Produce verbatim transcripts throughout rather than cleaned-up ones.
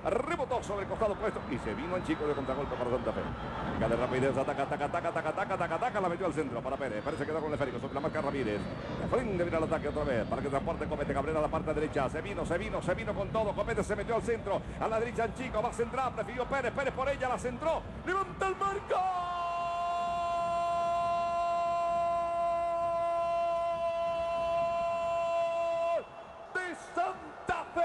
rebotó sobre el costado opuesto y se vino en chico de contragolpe para Santa Fe. Venga de rapidez, ataca, ataca, ataca, ataca, ataca, ataca, ataca, la metió al centro para Pérez. Pérez se quedó con el esférico sobre la marca Ramírez. De frente viene al ataque otra vez para que transporte Copete. Cabrera a la parte derecha. Se vino, se vino, se vino con todo. Copete se metió al centro. A la derecha en chico, va a centrar. Prefirió Pérez. Pérez por ella, la centró. Levanta el marco. Santa Fe.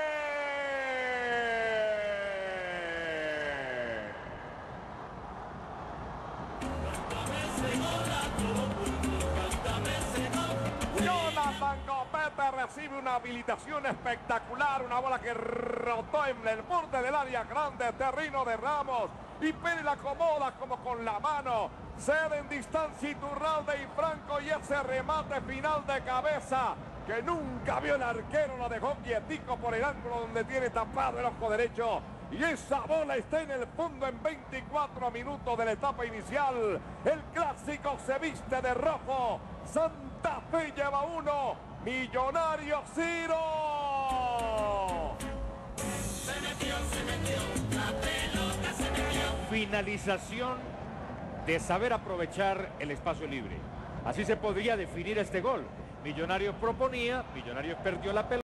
Jonathan Copete recibe una habilitación espectacular, una bola que rotó en el borde del área grande, terreno de Ramos, y Pérez la acomoda como con la mano, cede en distancia Iturralde y Franco, y ese remate final de cabeza que nunca vio el arquero, lo dejó quietico por el ángulo donde tiene tapado el ojo derecho. Y esa bola está en el fondo en veinticuatro minutos de la etapa inicial. El clásico se viste de rojo. Santa Fe lleva uno. Millonarios cero. Se metió, se metió. La pelota se metió. Finalización de saber aprovechar el espacio libre. Así se podría definir este gol. Millonarios proponía, Millonarios perdió la pelota.